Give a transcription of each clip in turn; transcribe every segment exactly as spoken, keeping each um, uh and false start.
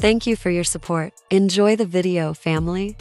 Thank you for your support. Enjoy the video, family.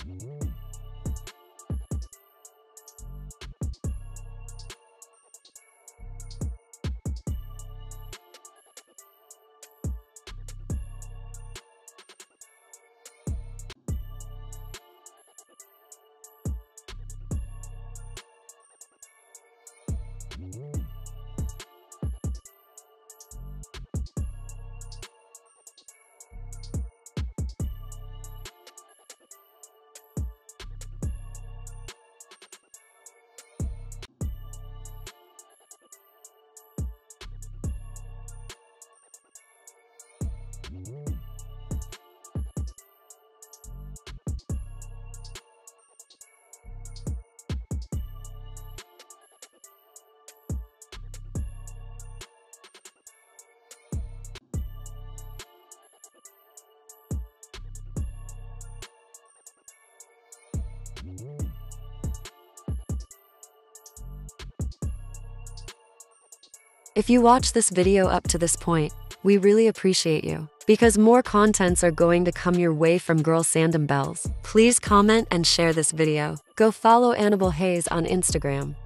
If you watch this video up to this point, we really appreciate you, because more contents are going to come your way from Girlsanddumbbells. Please comment and share this video. Go follow Annabelle Hayes on Instagram.